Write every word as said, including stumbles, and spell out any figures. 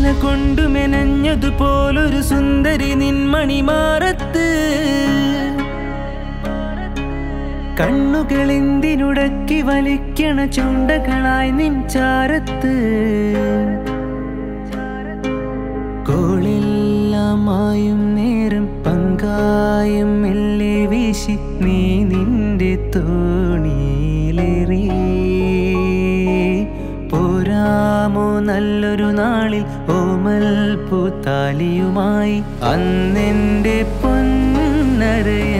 കൊണ്ടു മെനഞ്ഞതുപോലൊരു സുന്ദരി നിൻമണിമാറത്ത് കണ്ണുകളെന്തിനുടക്കി വലിക്കണ ചുണ്ടകളായി നിൻ ചാരത്ത് കോളെല്ലാമായും നേരം പങ്കായം മെല്ലെ വീശി നീ നിന്റെ തോണിയിലേറി പോരാമോ നല്ലൊരു നാളിൽ ഓമൽ പൂത്താലിയുമായി അന്നെന്റെ പൊന്നരയ